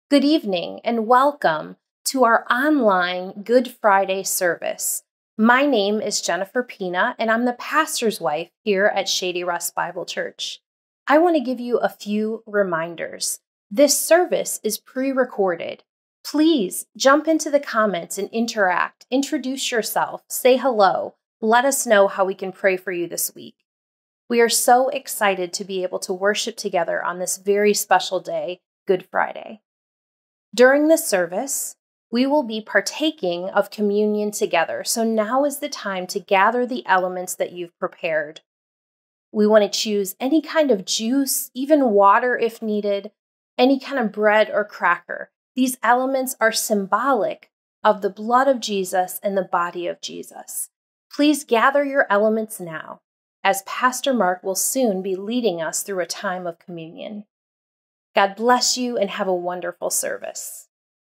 Good evening and welcome to our online Good Friday service. My name is Jennifer Pina and I'm the pastor's wife here at Shady Rest Bible Church. I want to give you a few reminders. This service is pre-recorded. Please jump into the comments and interact, introduce yourself, say hello, let us know how we can pray for you this week. We are so excited to be able to worship together on this very special day, Good Friday. During this service, we will be partaking of communion together, so now is the time to gather the elements that you've prepared. We want to choose any kind of juice, even water if needed, any kind of bread or cracker. These elements are symbolic of the blood of Jesus and the body of Jesus. Please gather your elements now, as Pastor Mark will soon be leading us through a time of communion. God bless you and have a wonderful service.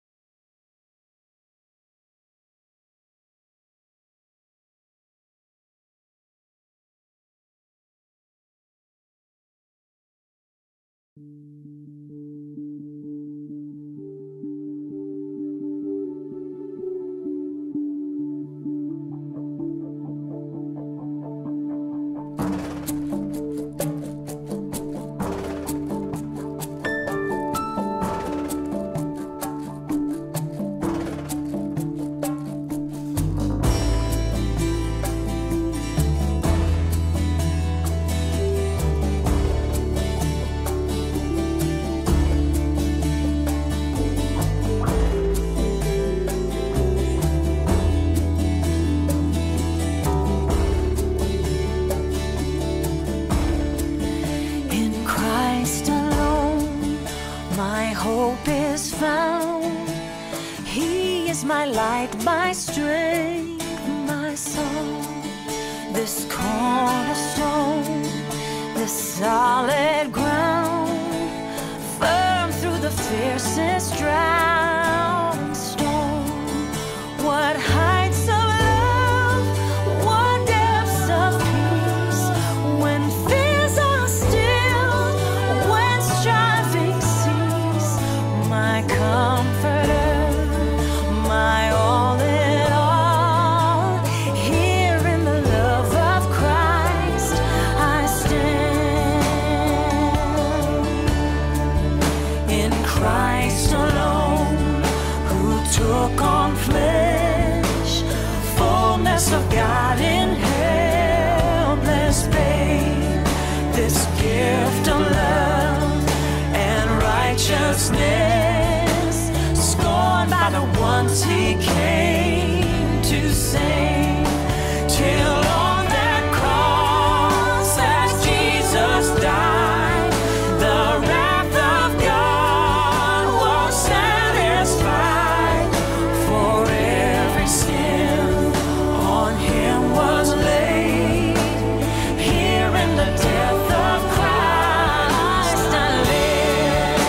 My light, my strength, my song, this cornerstone, this solid ground, firm through the fiercest drought and storm. What heights of love, what depths of peace, when fears are stilled, when striving cease, my comforter. My all in all, here in the love of Christ I stand. In Christ alone, who took on flesh, fullness of God in helpless babe, this gift of love and righteousness, scorned by the ones he came to save, till on that cross as Jesus died, the wrath of God was satisfied. For every sin on him was laid, here in the death of Christ I live.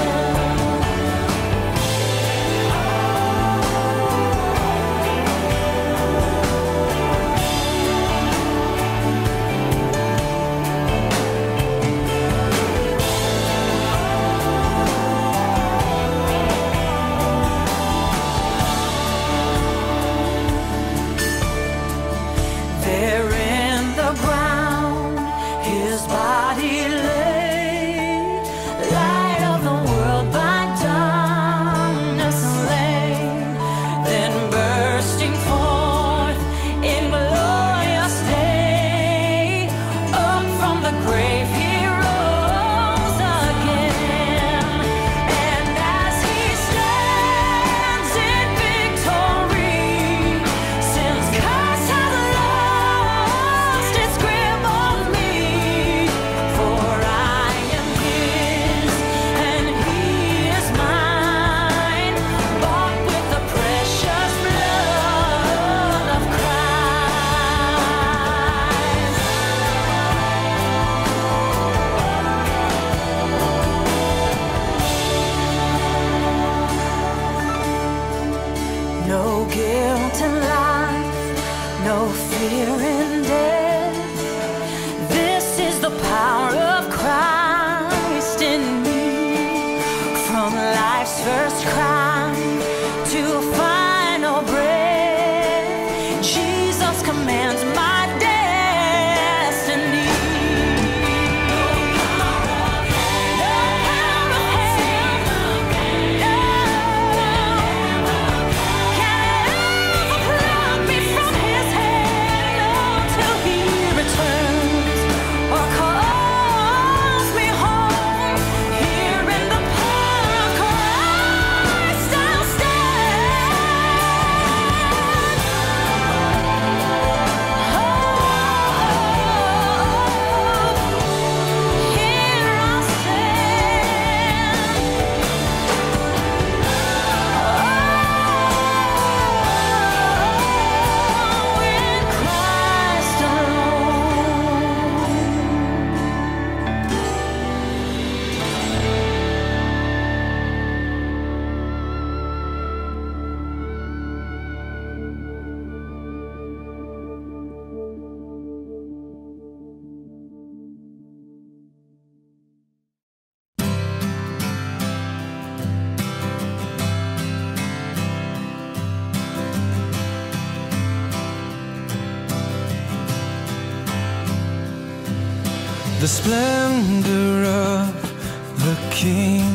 the splendor of the King,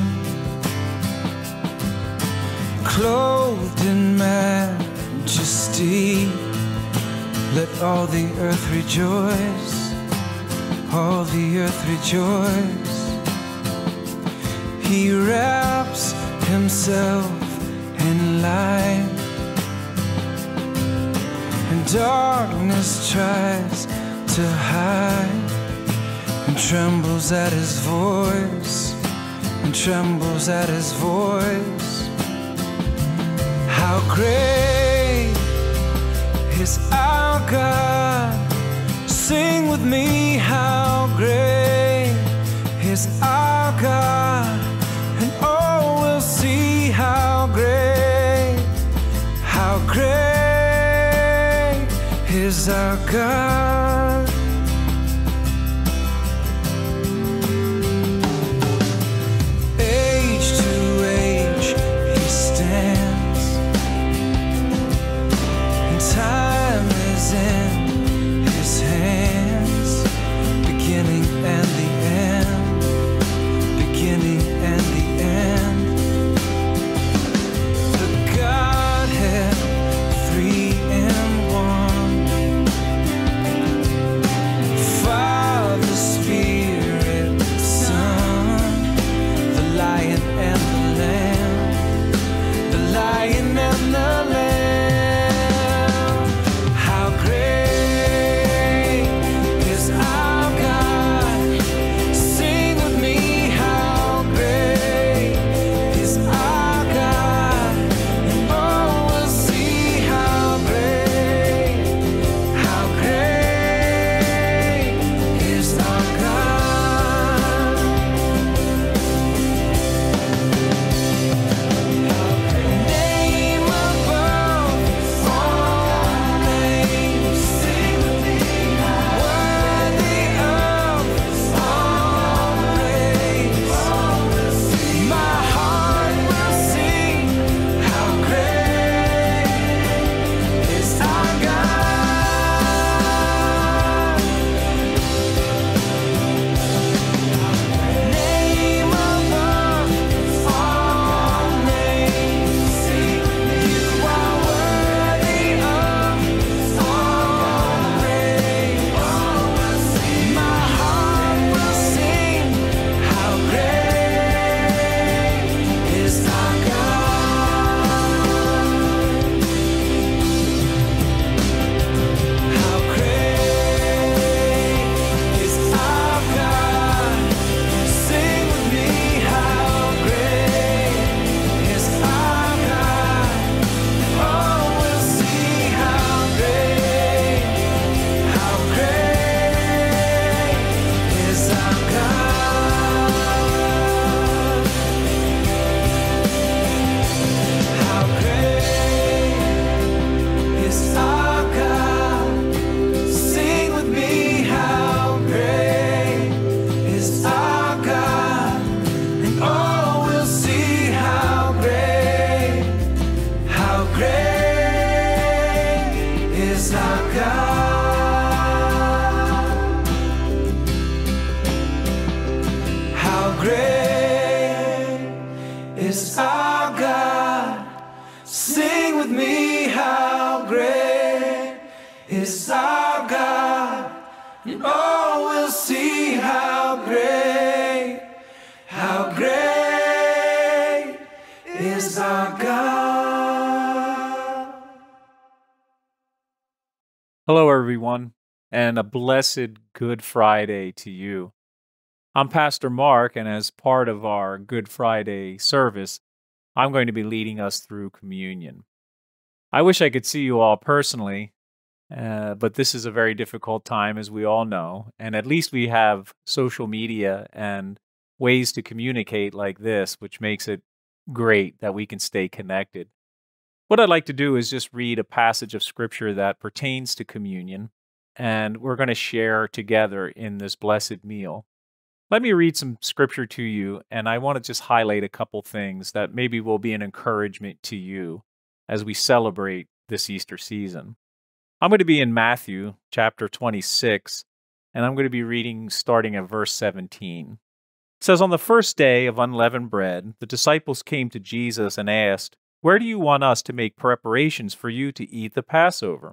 clothed in majesty. Let all the earth rejoice, all the earth rejoice. He wraps himself in light, and darkness tries to hide, and trembles at his voice, and trembles at his voice. How great is our God? Sing with me, how great is our God, and all will see how great is our God. Age to age he stands, and time is in his hands, beginning and the end, beginning and the end. The Godhead, three in one, Father, Spirit, Son, the Lion and the Lamb, the Lion and the Lamb. How great is our God? Sing with me, how great is our God, and all will see how great is our God. Name above all names, sing with me, worthy of all praise. My heart will sing, how great is our God. Name above all names, sing, you are worthy of all praise. My heart will sing, how great is our God. How great is our God? Sing with me, how great is our God? Oh, we'll see how great is our God. How great is our God? Sing with me, how great is our God, and all will see how great is our God. How great is our God? Sing with me, how great is our God, and all will see how great is our God. Hello, everyone, and a blessed Good Friday to you. I'm Pastor Mark, and as part of our Good Friday service, I'm going to be leading us through communion. I wish I could see you all personally, but this is a very difficult time, as we all know, and at least we have social media and ways to communicate like this, which makes it great that we can stay connected. What I'd like to do is just read a passage of Scripture that pertains to communion, and we're going to share together in this blessed meal. Let me read some Scripture to you, and I want to just highlight a couple things that maybe will be an encouragement to you as we celebrate this Easter season. I'm going to be in Matthew chapter 26, and I'm going to be reading starting at verse 17. It says, "On the first day of unleavened bread, the disciples came to Jesus and asked, 'Where do you want us to make preparations for you to eat the Passover?'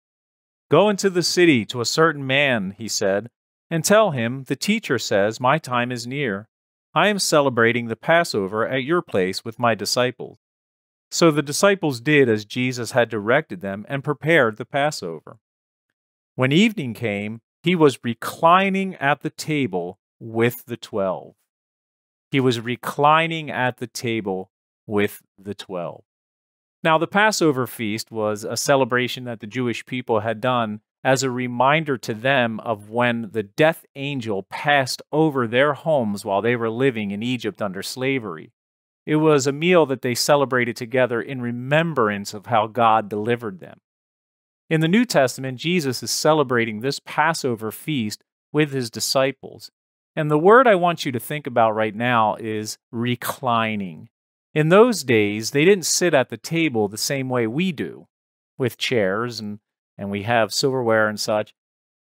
'Go into the city to a certain man,' he said, 'and tell him, the teacher says, my time is near. I am celebrating the Passover at your place with my disciples.' So the disciples did as Jesus had directed them and prepared the Passover. When evening came, he was reclining at the table with the 12. He was reclining at the table with the 12. Now, the Passover feast was a celebration that the Jewish people had done as a reminder to them of when the death angel passed over their homes while they were living in Egypt under slavery. It was a meal that they celebrated together in remembrance of how God delivered them. In the New Testament, Jesus is celebrating this Passover feast with his disciples. And the word I want you to think about right now is reclining. In those days, they didn't sit at the table the same way we do, with chairs and we have silverware and such.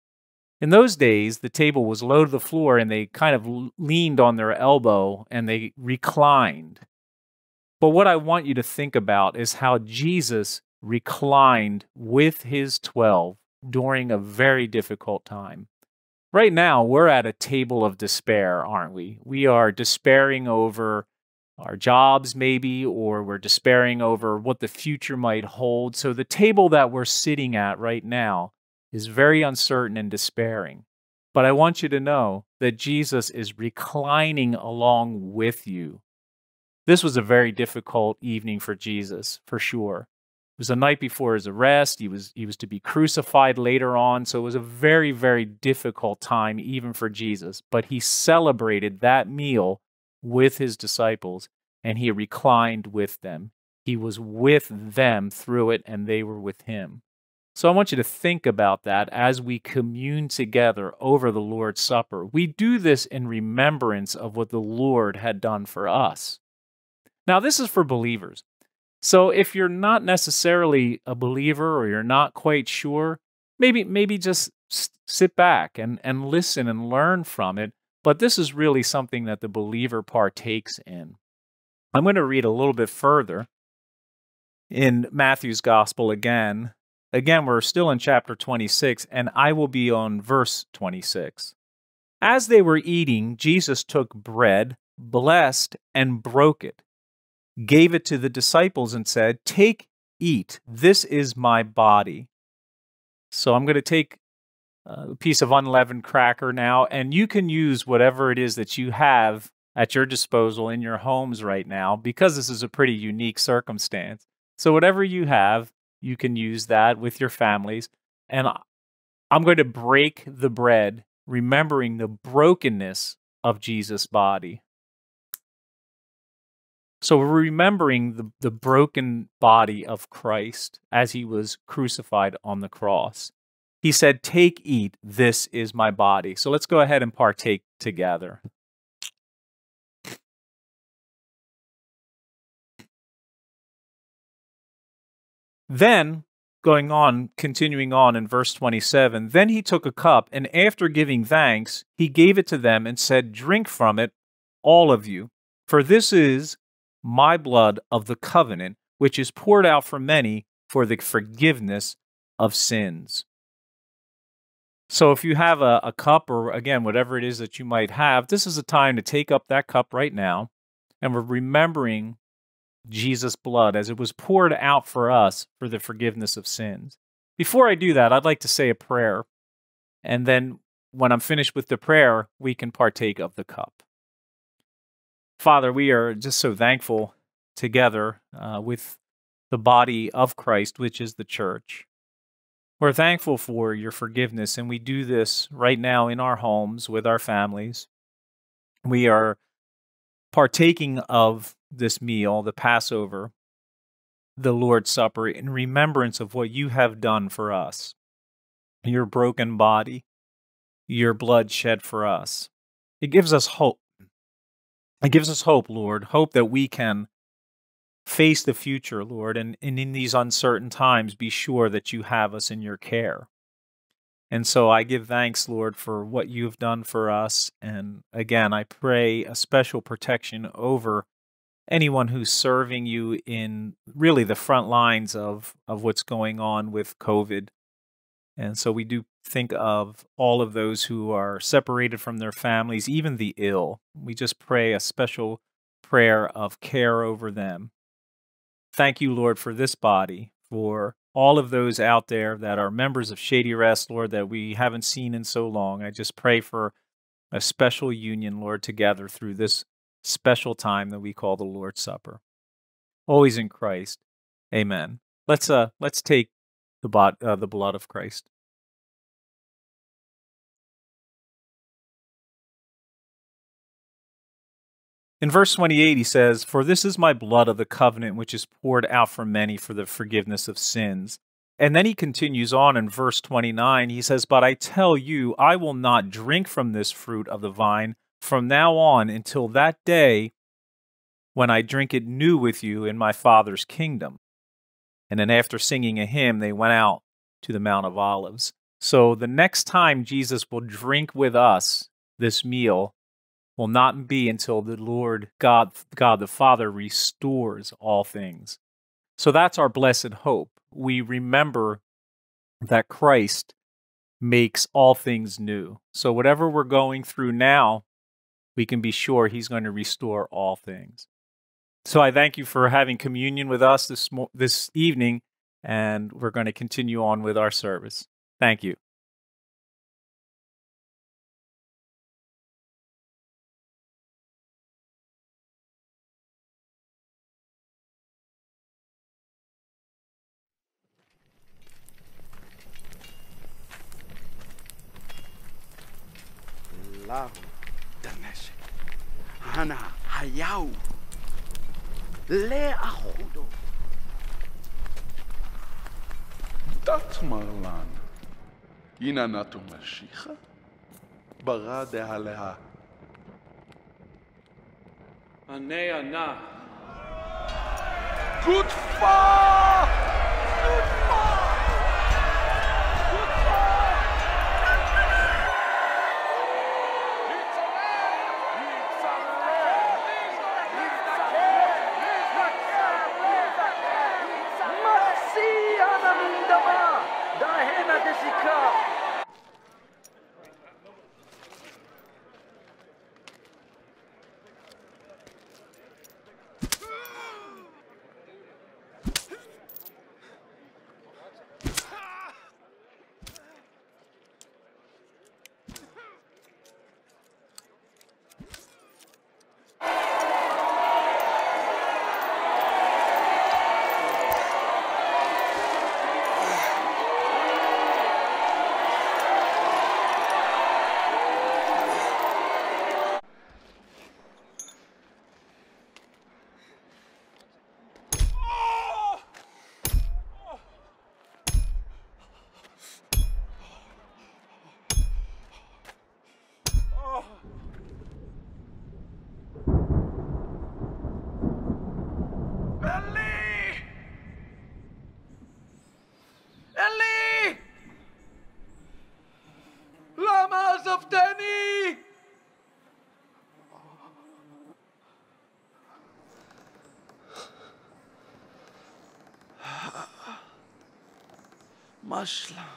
In those days, the table was low to the floor and they kind of leaned on their elbow and they reclined. But what I want you to think about is how Jesus reclined with his 12 during a very difficult time. Right now, we're at a table of despair, aren't we? We are despairing over our jobs, maybe, or we're despairing over what the future might hold. So the table that we're sitting at right now is very uncertain and despairing. But I want you to know that Jesus is reclining along with you. This was a very difficult evening for Jesus, for sure. It was the night before his arrest. He was to be crucified later on. So it was a very, very difficult time even for Jesus. But he celebrated that meal with his disciples and he reclined with them. He was with them through it and they were with him. So I want you to think about that as we commune together over the Lord's Supper. We do this in remembrance of what the Lord had done for us. Now, this is for believers. So if you're not necessarily a believer or you're not quite sure, maybe just sit back and listen and learn from it. But this is really something that the believer partakes in. I'm going to read a little bit further in Matthew's Gospel again. Again, we're still in chapter 26, and I will be on verse 26. As they were eating, Jesus took bread, blessed, and broke it, gave it to the disciples and said, "Take, eat, this is my body." So I'm going to take a piece of unleavened cracker now, and you can use whatever it is that you have at your disposal in your homes right now, because this is a pretty unique circumstance. So whatever you have, you can use that with your families. And I'm going to break the bread, remembering the brokenness of Jesus' body. So we're remembering the broken body of Christ as he was crucified on the cross. He said, "Take, eat, this is my body." So let's go ahead and partake together. Then, continuing on in verse 27, then he took a cup, and after giving thanks, he gave it to them and said, "Drink from it, all of you, for this is my blood of the covenant, which is poured out for many for the forgiveness of sins." So if you have a cup, or again, whatever it is that you might have, this is a time to take up that cup right now, and we're remembering Jesus' blood as it was poured out for us for the forgiveness of sins. Before I do that, I'd like to say a prayer, and then when I'm finished with the prayer, we can partake of the cup. Father, we are just so thankful together with the body of Christ, which is the church. We're thankful for your forgiveness, and we do this right now in our homes with our families. We are partaking of this meal, the Passover, the Lord's Supper, in remembrance of what you have done for us, your broken body, your blood shed for us. It gives us hope. It gives us hope, Lord, hope that we can face the future, Lord, and in these uncertain times, be sure that you have us in your care. And so I give thanks, Lord, for what you've done for us. And again, I pray a special protection over anyone who's serving you in really the front lines of what's going on with COVID. And so we do think of all of those who are separated from their families, even the ill. We just pray a special prayer of care over them. Thank you, Lord, for this body, for all of those out there that are members of Shady Rest, Lord, that we haven't seen in so long. I just pray for a special union, Lord, together through this special time that we call the Lord's Supper. Always in Christ. Amen. Let's take the blood of Christ. In verse 28, he says, "For this is my blood of the covenant, which is poured out for many for the forgiveness of sins." And then he continues on in verse 29. He says, "But I tell you, I will not drink from this fruit of the vine from now on until that day when I drink it new with you in my Father's kingdom." And then after singing a hymn, they went out to the Mount of Olives. So the next time Jesus will drink with us this meal will not be until the Lord God the Father restores all things. So that's our blessed hope. We remember that Christ makes all things new. So whatever we're going through now, we can be sure he's going to restore all things. So I thank you for having communion with us this evening, and we're going to continue on with our service. Thank you. Lau Danesh Hana Hayau Le Ahodo Dat Marlan Inanatu Mashicha Bara de Haleha Anea na. Good far! Good far! Good far! Eli! Lama Zaftani! Maslam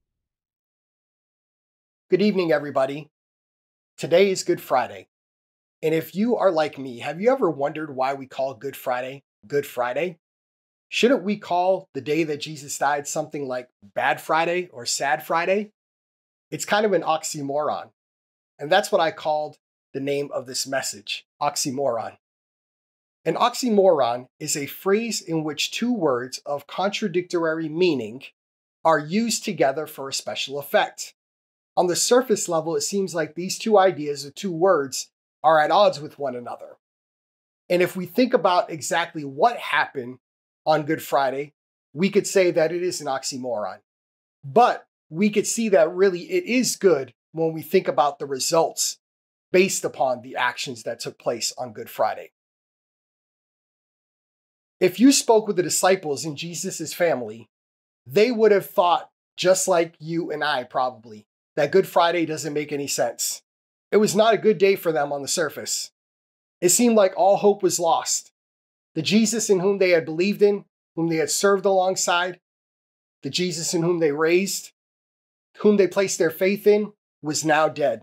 Good evening, everybody. Today is Good Friday. And if you are like me, have you ever wondered why we call Good Friday Good Friday? Shouldn't we call the day that Jesus died something like Bad Friday or Sad Friday? It's kind of an oxymoron. And that's what I called the name of this message, oxymoron. An oxymoron is a phrase in which two words of contradictory meaning are used together for a special effect. On the surface level, it seems like these two ideas or two words are at odds with one another. And if we think about exactly what happened on Good Friday, we could say that it is an oxymoron. But we could see that really it is good when we think about the results based upon the actions that took place on Good Friday. If you spoke with the disciples in Jesus' family, they would have thought, just like you and I probably, that Good Friday doesn't make any sense. It was not a good day for them on the surface. It seemed like all hope was lost. The Jesus in whom they had believed in, whom they had served alongside, the Jesus in whom they raised, whom they placed their faith in, was now dead.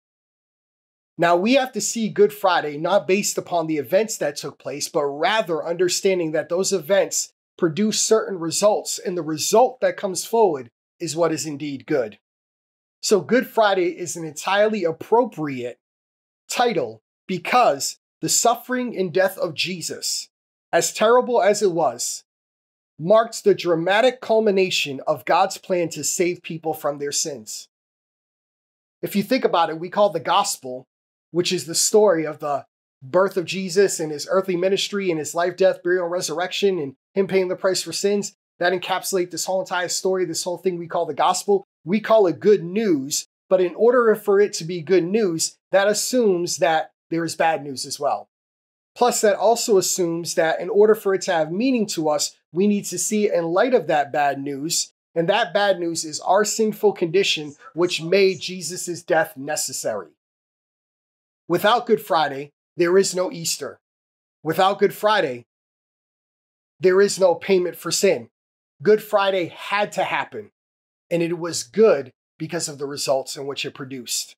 Now we have to see Good Friday not based upon the events that took place, but rather understanding that those events produce certain results, and the result that comes forward is what is indeed good. So Good Friday is an entirely appropriate title because the suffering and death of Jesus, as terrible as it was, marks the dramatic culmination of God's plan to save people from their sins. If you think about it, we call the gospel, which is the story of the birth of Jesus and his earthly ministry and his life, death, burial, and resurrection, and him paying the price for sins, that encapsulates this whole entire story, this whole thing we call the gospel. We call it good news, but in order for it to be good news, that assumes that there is bad news as well. Plus, that also assumes that in order for it to have meaning to us, we need to see it in light of that bad news, and that bad news is our sinful condition, which made Jesus' death necessary. Without Good Friday, there is no Easter. Without Good Friday, there is no payment for sin. Good Friday had to happen, and it was good because of the results in which it produced.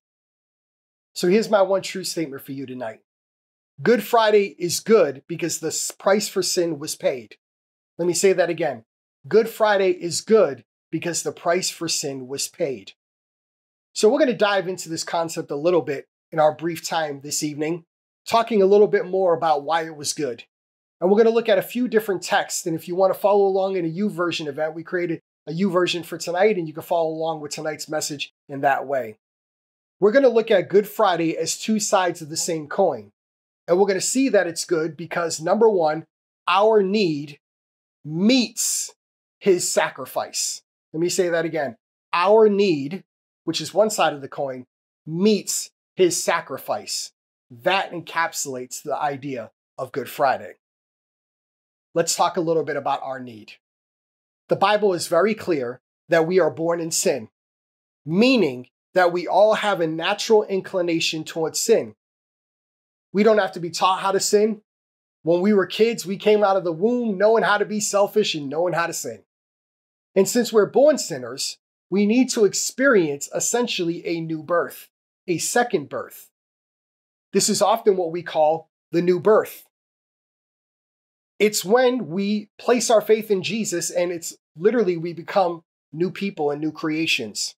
So here's my one true statement for you tonight. Good Friday is good because the price for sin was paid. Let me say that again. Good Friday is good because the price for sin was paid. So we're going to dive into this concept a little bit in our brief time this evening, talking a little bit more about why it was good. And we're going to look at a few different texts. And if you want to follow along in a YouVersion event, we created a YouVersion for tonight, and you can follow along with tonight's message in that way. We're going to look at Good Friday as two sides of the same coin. And we're going to see that it's good because, number one, our need meets his sacrifice. Let me say that again. Our need, which is one side of the coin, meets his sacrifice. That encapsulates the idea of Good Friday. Let's talk a little bit about our need. The Bible is very clear that we are born in sin, meaning that we all have a natural inclination towards sin. We don't have to be taught how to sin. When we were kids, we came out of the womb knowing how to be selfish and knowing how to sin. And since we're born sinners, we need to experience essentially a new birth, a second birth. This is often what we call the new birth. It's when we place our faith in Jesus, and it's literally we become new people and new creations.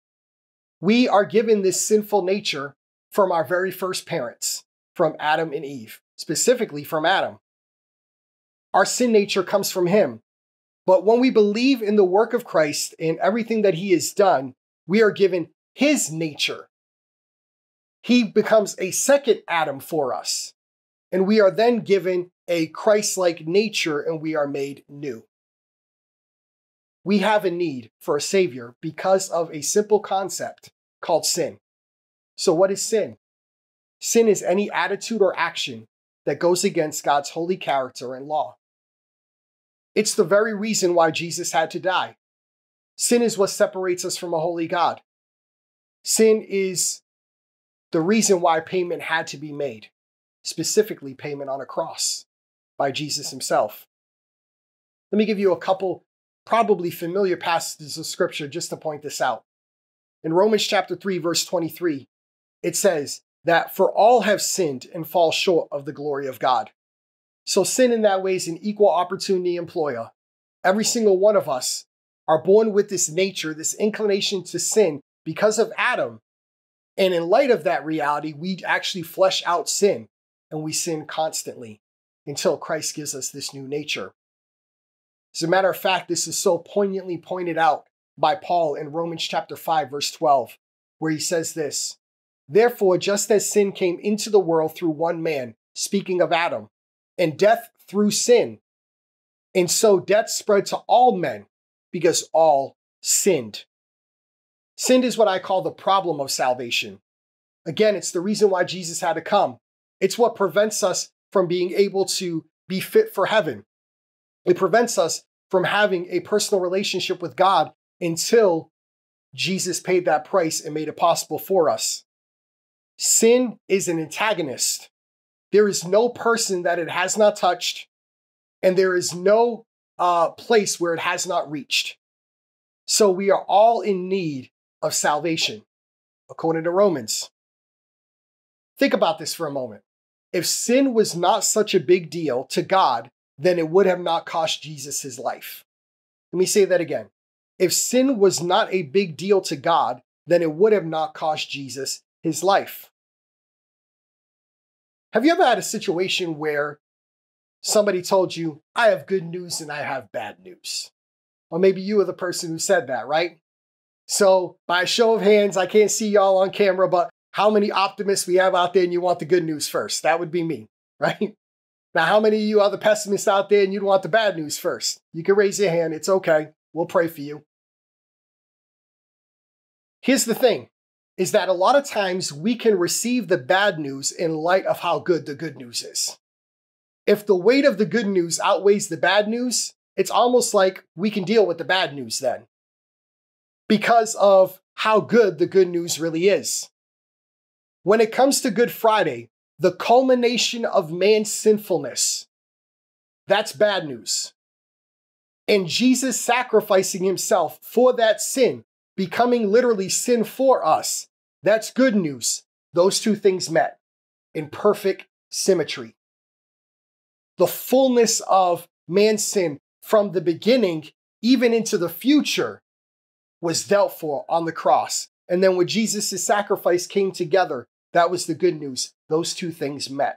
We are given this sinful nature from our very first parents, from Adam and Eve, specifically from Adam. Our sin nature comes from him. But when we believe in the work of Christ and everything that he has done, we are given his nature. He becomes a second Adam for us. And we are then given a Christ-like nature, and we are made new. We have a need for a Savior because of a simple concept called sin. So what is sin? Sin is any attitude or action that goes against God's holy character and law. It's the very reason why Jesus had to die. Sin is what separates us from a holy God. Sin is the reason why payment had to be made, specifically payment on a cross by Jesus himself. Let me give you a couple probably familiar passages of scripture just to point this out. In Romans chapter 3, verse 23, it says, that for all have sinned and fall short of the glory of God. So sin in that way is an equal opportunity employer. Every single one of us are born with this nature, this inclination to sin because of Adam. And in light of that reality, we actually flesh out sin, and we sin constantly until Christ gives us this new nature. As a matter of fact, this is so poignantly pointed out by Paul in Romans chapter 5, verse 12, where he says this, "Therefore, just as sin came into the world through one man," speaking of Adam, "and death through sin, and so death spread to all men because all sinned." Sin is what I call the problem of salvation. Again, it's the reason why Jesus had to come. It's what prevents us from being able to be fit for heaven. It prevents us from having a personal relationship with God until Jesus paid that price and made it possible for us. Sin is an antagonist. There is no person that it has not touched, and there is no place where it has not reached. So we are all in need of salvation, according to Romans. Think about this for a moment. If sin was not such a big deal to God, then it would have not cost Jesus his life. Let me say that again. If sin was not a big deal to God, then it would have not cost Jesus his life. Have you ever had a situation where somebody told you, "I have good news and I have bad news"? Or maybe you were the person who said that, right? So by a show of hands, I can't see y'all on camera, but how many optimists we have out there and you want the good news first? That would be me, right? Now, how many of you are the pessimists out there and you'd want the bad news first? You can raise your hand. It's okay. We'll pray for you. Here's the thing, is that a lot of times we can receive the bad news in light of how good the good news is. If the weight of the good news outweighs the bad news, it's almost like we can deal with the bad news then, because of how good the good news really is. When it comes to Good Friday, the culmination of man's sinfulness, that's bad news. And Jesus sacrificing himself for that sin, becoming literally sin for us, that's good news. Those two things met in perfect symmetry. The fullness of man's sin from the beginning, even into the future, was dealt for on the cross. And then when Jesus' sacrifice came together, that was the good news. Those two things met.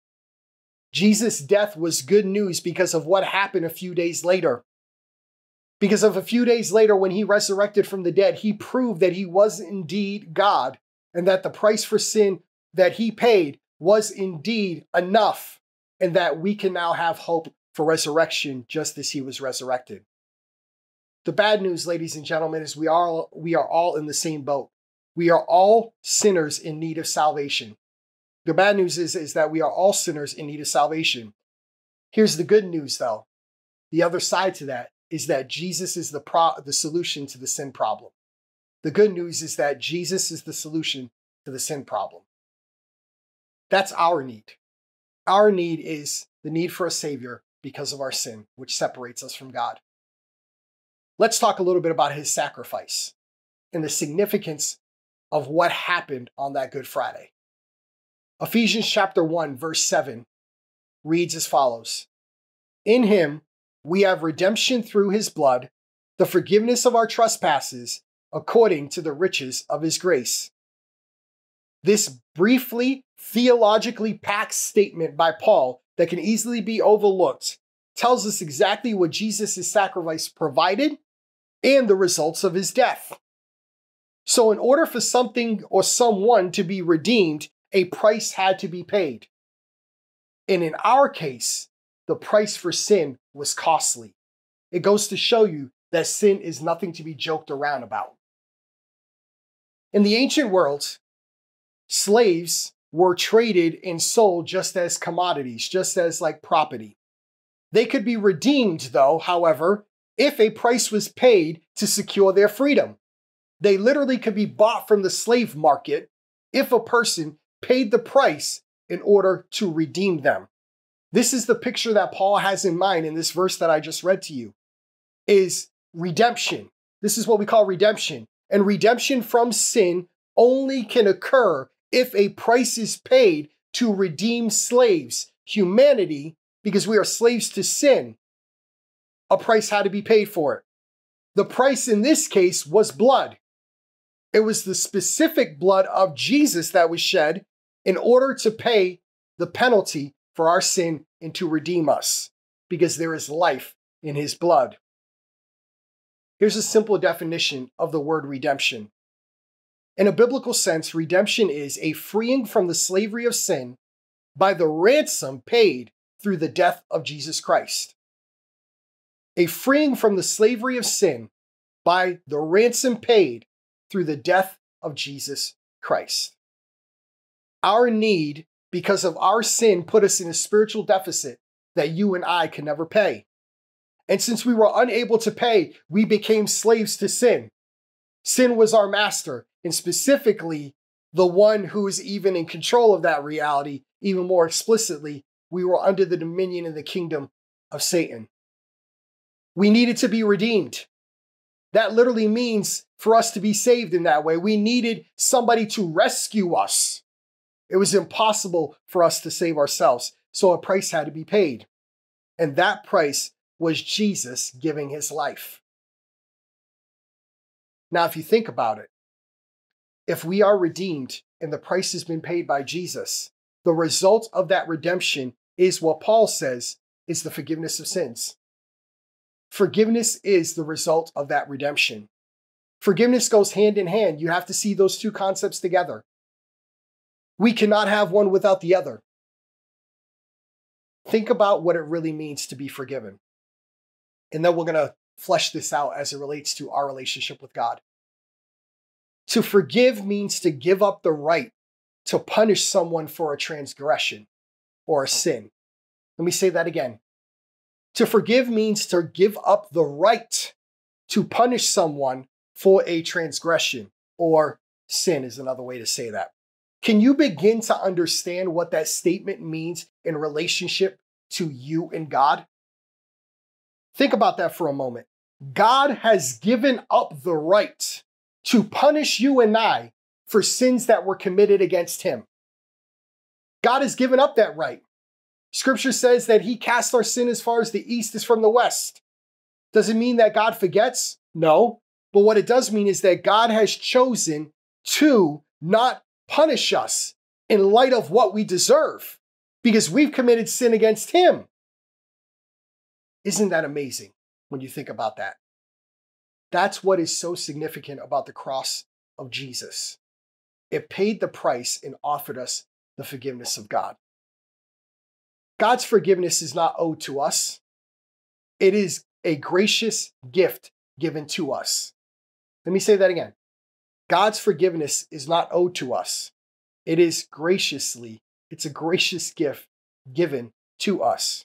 Jesus' death was good news because of what happened a few days later. Because of a few days later, when he resurrected from the dead, he proved that he was indeed God, and that the price for sin that he paid was indeed enough, and that we can now have hope for resurrection just as he was resurrected. The bad news, ladies and gentlemen, is we are all in the same boat. We are all sinners in need of salvation. The bad news is that we are all sinners in need of salvation. Here's the good news, though. The other side to that is that Jesus is the solution to the sin problem. The good news is that Jesus is the solution to the sin problem. That's our need. Our need is the need for a Savior because of our sin, which separates us from God. Let's talk a little bit about his sacrifice and the significance of what happened on that Good Friday. Ephesians chapter 1, verse 7 reads as follows. In him we have redemption through his blood, the forgiveness of our trespasses, according to the riches of his grace. This briefly, theologically packed statement by Paul that can easily be overlooked tells us exactly what Jesus' sacrifice provided and the results of his death. So in order for something or someone to be redeemed, a price had to be paid. And in our case, the price for sin was costly. It goes to show you that sin is nothing to be joked around about. In the ancient world, slaves were traded and sold just as commodities, just as like property. They could be redeemed, though, however, if a price was paid to secure their freedom. They literally could be bought from the slave market if a person paid the price in order to redeem them. This is the picture that Paul has in mind in this verse that I just read to you, is redemption. This is what we call redemption. And redemption from sin only can occur if a price is paid to redeem slaves, humanity, because we are slaves to sin, a price had to be paid for it. The price in this case was blood. It was the specific blood of Jesus that was shed in order to pay the penalty for our sin and to redeem us, because there is life in his blood. Here's a simple definition of the word redemption. In a biblical sense, redemption is a freeing from the slavery of sin by the ransom paid through the death of Jesus Christ. A freeing from the slavery of sin by the ransom paid through the death of Jesus Christ. Our need, because of our sin, put us in a spiritual deficit that you and I can never pay. And since we were unable to pay, we became slaves to sin. Sin was our master, and specifically the one who is even in control of that reality. Even more explicitly, we were under the dominion and the kingdom of Satan. We needed to be redeemed. That literally means for us to be saved in that way. We needed somebody to rescue us. It was impossible for us to save ourselves, so a price had to be paid. And that price was Jesus giving his life. Now, if you think about it, if we are redeemed and the price has been paid by Jesus, the result of that redemption is what Paul says is the forgiveness of sins. Forgiveness is the result of that redemption. Forgiveness goes hand in hand. You have to see those two concepts together. We cannot have one without the other. Think about what it really means to be forgiven. And then we're going to flesh this out as it relates to our relationship with God. To forgive means to give up the right to punish someone for a transgression or a sin. Let me say that again. To forgive means to give up the right to punish someone for a transgression or sin is another way to say that. Can you begin to understand what that statement means in relationship to you and God? Think about that for a moment. God has given up the right to punish you and I for sins that were committed against him. God has given up that right. Scripture says that he cast our sin as far as the east is from the west. Does it mean that God forgets? No. But what it does mean is that God has chosen to not punish us in light of what we deserve because we've committed sin against him. Isn't that amazing when you think about that? That's what is so significant about the cross of Jesus. It paid the price and offered us the forgiveness of God. God's forgiveness is not owed to us. It is a gracious gift given to us. Let me say that again. God's forgiveness is not owed to us. It is it's a gracious gift given to us.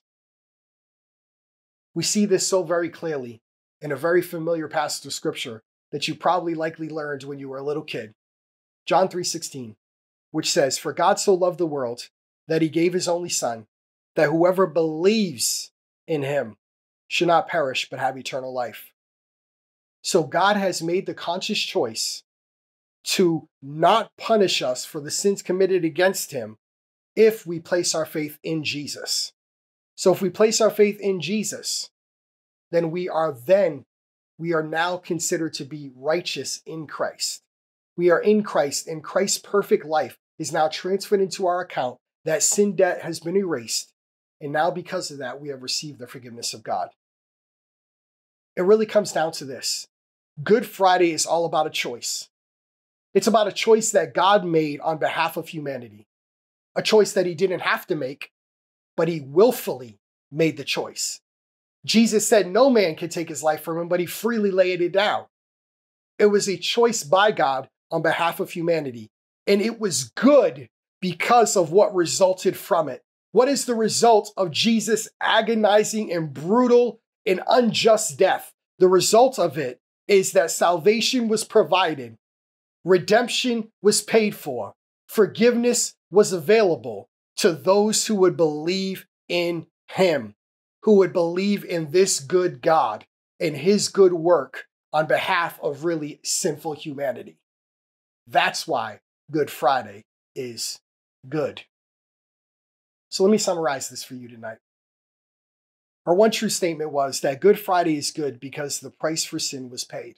We see this so very clearly in a very familiar passage of scripture that you probably likely learned when you were a little kid. John 3:16, which says, "For God so loved the world that he gave his only son, that whoever believes in him should not perish but have eternal life." So God has made the conscious choice to not punish us for the sins committed against him if we place our faith in Jesus. So if we place our faith in Jesus, then we are now considered to be righteous in Christ. We are in Christ, and Christ's perfect life is now transferred into our account. That sin debt has been erased, and now because of that, we have received the forgiveness of God. It really comes down to this. Good Friday is all about a choice. It's about a choice that God made on behalf of humanity. A choice that he didn't have to make, but he willfully made the choice. Jesus said no man can take his life from him, but he freely laid it down. It was a choice by God on behalf of humanity, and it was good because of what resulted from it. What is the result of Jesus' agonizing and brutal and unjust death? The result of it is that salvation was provided, redemption was paid for, forgiveness was available to those who would believe in him, who would believe in this good God and his good work on behalf of really sinful humanity. That's why Good Friday is good. So let me summarize this for you tonight. Our one true statement was that Good Friday is good because the price for sin was paid.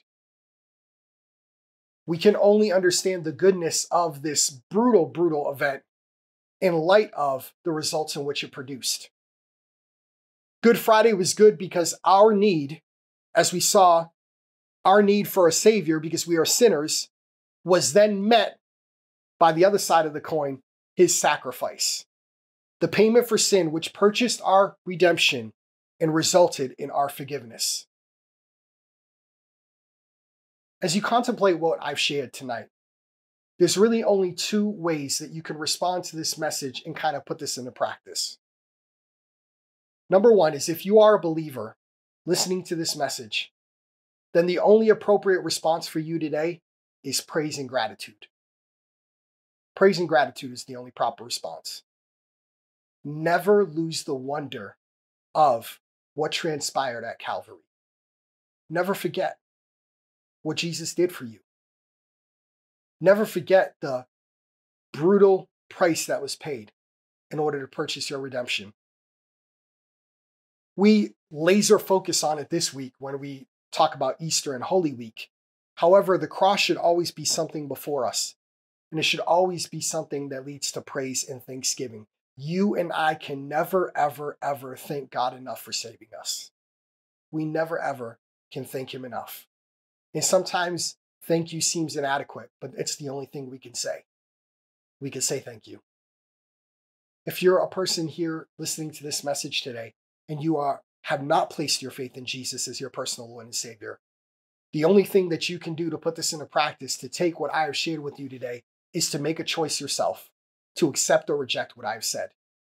We can only understand the goodness of this brutal, brutal event in light of the results in which it produced. Good Friday was good because our need, as we saw, our need for a Savior because we are sinners, was then met by the other side of the coin, his sacrifice. The payment for sin, which purchased our redemption and resulted in our forgiveness. As you contemplate what I've shared tonight, there's really only two ways that you can respond to this message and kind of put this into practice. Number one is if you are a believer listening to this message, then the only appropriate response for you today is praise and gratitude. Praise and gratitude is the only proper response. Never lose the wonder of what transpired at Calvary. Never forget what Jesus did for you. Never forget the brutal price that was paid in order to purchase your redemption. We laser focus on it this week when we talk about Easter and Holy Week. However, the cross should always be something before us, and it should always be something that leads to praise and thanksgiving. You and I can never, ever, ever thank God enough for saving us. We never, ever can thank him enough. And sometimes thank you seems inadequate, but it's the only thing we can say. We can say thank you. If you're a person here listening to this message today and you have not placed your faith in Jesus as your personal Lord and Savior, the only thing that you can do to put this into practice, to take what I have shared with you today, is to make a choice yourself, to accept or reject what I've said.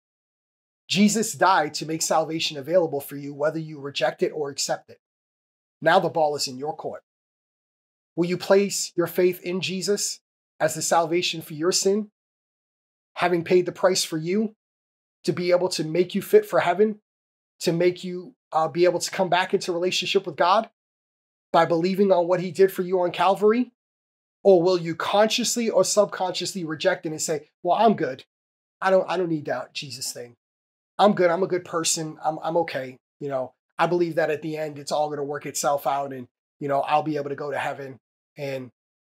Jesus died to make salvation available for you, whether you reject it or accept it. Now the ball is in your court. Will you place your faith in Jesus as the salvation for your sin, having paid the price for you, to be able to make you fit for heaven, to make you be able to come back into relationship with God by believing on what he did for you on Calvary? Or will you consciously or subconsciously reject it and say, well, I'm good. I don't need that Jesus thing. I'm good. I'm a good person. I'm okay. I believe that at the end, it's all going to work itself out and, I'll be able to go to heaven. And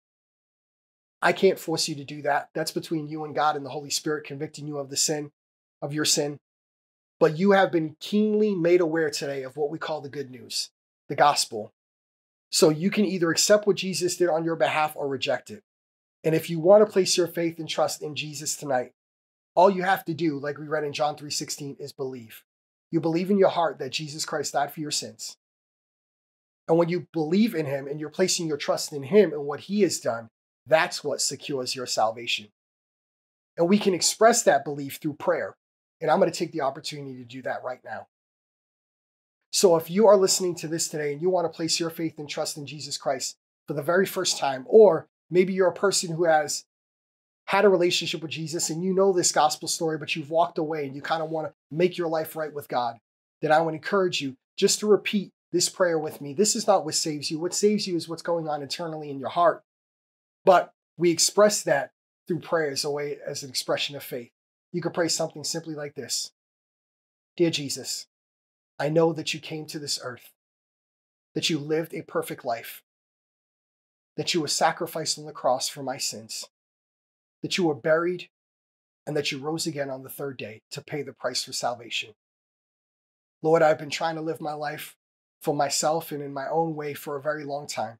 I can't force you to do that. That's between you and God and the Holy Spirit convicting you of your sin. But you have been keenly made aware today of what we call the good news, the gospel. So you can either accept what Jesus did on your behalf or reject it. And if you want to place your faith and trust in Jesus tonight, all you have to do, like we read in John 3:16, is believe. You believe in your heart that Jesus Christ died for your sins. And when you believe in him and you're placing your trust in him and what he has done, that's what secures your salvation. And we can express that belief through prayer. And I'm going to take the opportunity to do that right now. So if you are listening to this today and you want to place your faith and trust in Jesus Christ for the very first time, or maybe you're a person who has had a relationship with Jesus and you know this gospel story, but you've walked away and you kind of want to make your life right with God, then I would encourage you just to repeat this prayer with me. This is not what saves you. What saves you is what's going on internally in your heart. But we express that through prayer as a way, as an expression of faith. You could pray something simply like this. Dear Jesus, I know that you came to this earth, that you lived a perfect life, that you were sacrificed on the cross for my sins, that you were buried, and that you rose again on the third day to pay the price for salvation. Lord, I've been trying to live my life for myself and in my own way for a very long time.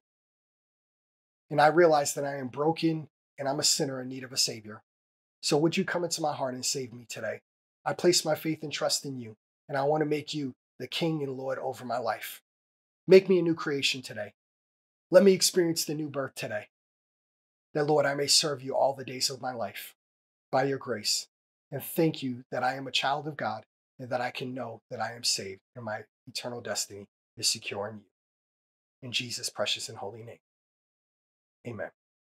And I realize that I am broken and I'm a sinner in need of a Savior. So would you come into my heart and save me today? I place my faith and trust in you, and I want to make you the King and Lord over my life. Make me a new creation today. Let me experience the new birth today. That, Lord, I may serve you all the days of my life by your grace. And thank you that I am a child of God and that I can know that I am saved and my eternal destiny is secure in you. In Jesus' precious and holy name. Amen.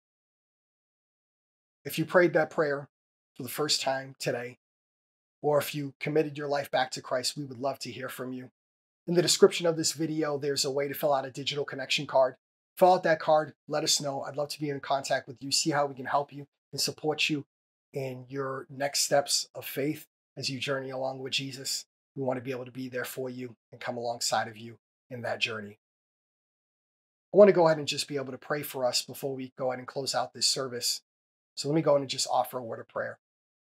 If you prayed that prayer for the first time today, or if you committed your life back to Christ, we would love to hear from you. In the description of this video, there's a way to fill out a digital connection card. Fill out that card, let us know. I'd love to be in contact with you, see how we can help you and support you. in your next steps of faith as you journey along with Jesus. We want to be able to be there for you and come alongside of you in that journey. I want to go ahead and just be able to pray for us before we go ahead and close out this service. So let me go ahead and just offer a word of prayer.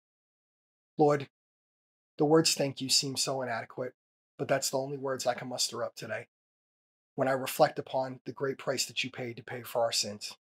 Lord, the words thank you seem so inadequate, but that's the only words I can muster up today when I reflect upon the great price that you paid to pay for our sins.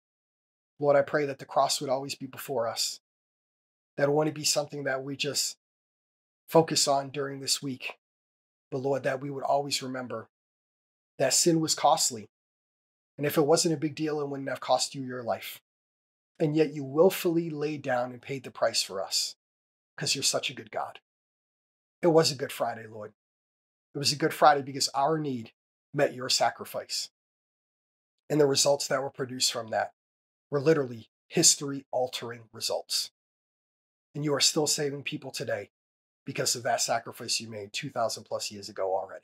Lord, I pray that the cross would always be before us, that it wouldn't be something that we just focus on during this week, but Lord, that we would always remember that sin was costly. And if it wasn't a big deal, it wouldn't have cost you your life. And yet you willfully laid down and paid the price for us because you're such a good God. It was a Good Friday, Lord. It was a Good Friday because our need met your sacrifice. And the results that were produced from that were literally history-altering results. And you are still saving people today because of that sacrifice you made 2,000 plus years ago already.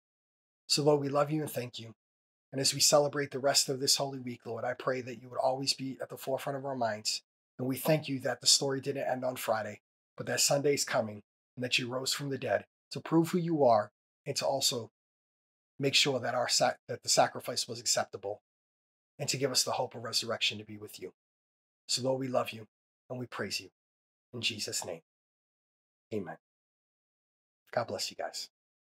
So Lord, we love you and thank you. And as we celebrate the rest of this Holy Week, Lord, I pray that you would always be at the forefront of our minds. And we thank you that the story didn't end on Friday, but that Sunday's coming and that you rose from the dead to prove who you are and to also make sure that that the sacrifice was acceptable and to give us the hope of resurrection to be with you. So Lord, we love you and we praise you. In Jesus' name, amen. God bless you guys.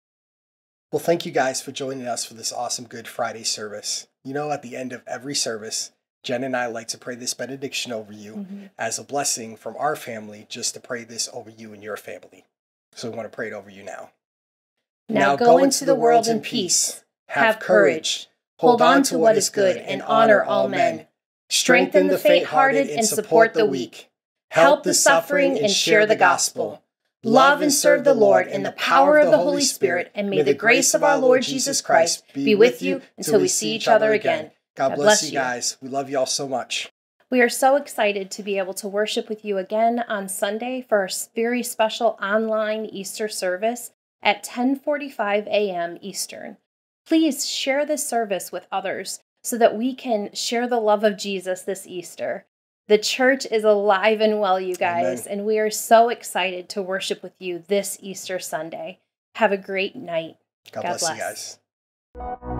Well, thank you guys for joining us for this awesome Good Friday service. You know, at the end of every service, Jen and I like to pray this benediction over you as a blessing from our family, just to pray this over you and your family. So we want to pray it over you now. Now go into the world in peace. Have courage. Hold on to what is good and honor all men. Strengthen the faint-hearted and support the weak. Help the suffering and share the gospel. Love and serve the Lord in the power of the Holy Spirit, and may the grace of our Lord Jesus Christ be with you until we see each other again. God bless you guys. We love you all so much. We are so excited to be able to worship with you again on Sunday for our very special online Easter service at 10:45 a.m. Eastern. Please share this service with others so that we can share the love of Jesus this Easter. The church is alive and well, you guys, and we are so excited to worship with you this Easter Sunday. Have a great night. God bless you guys.